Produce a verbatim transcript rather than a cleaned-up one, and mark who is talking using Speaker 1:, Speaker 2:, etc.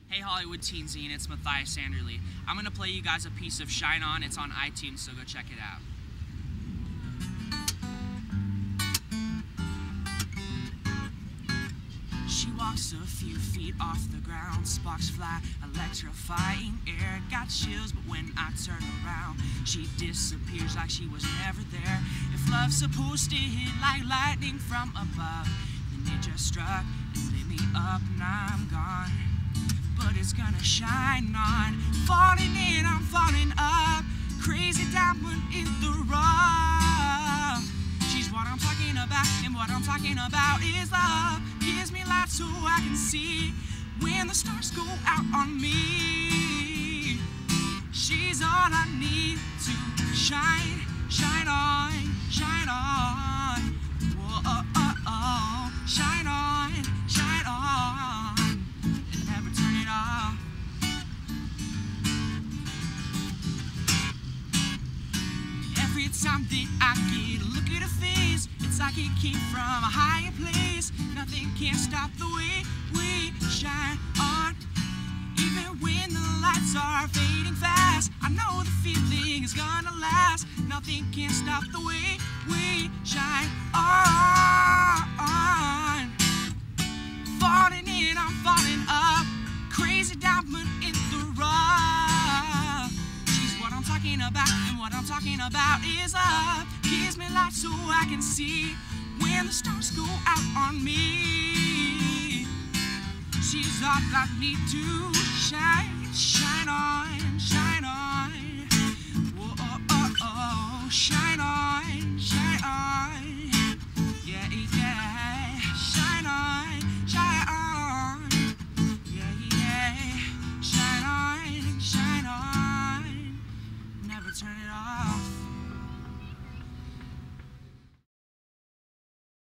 Speaker 1: Hey Hollywood Teen Zine, it's Mathias Anderle. I'm going to play you guys a piece of Shine On. It's on iTunes, so go check it out. She walks a few feet off the ground, sparks fly, electrifying air. Got chills, but when I turn around, she disappears like she was never there. If love's supposed to hit like lightning from above, then it just struck and lit me up, now I'm gone. But it's gonna shine on. Falling in, I'm falling up. Crazy diamond in the rough. She's what I'm talking about, and what I'm talking about is love. Gives me light so I can see when the stars go out on me. She's all I need to shine, shine on, shine on. Whoa, oh, oh, oh. Shine on, shine on. Every time that I get a look at her face, it's like it came from a higher place. Nothing can stop the way we shine on. Even when the lights are fading fast, I know the feeling is gonna last. Nothing can stop the way we shine on. Falling in, I'm falling up. Crazy diamond in the rough. She's what I'm talking about, and what I'm talking about is love. Gives me light so I can see when the stars go out on me. She's all I need to shine, shine on, shine on. Whoa, oh, oh, oh, shine.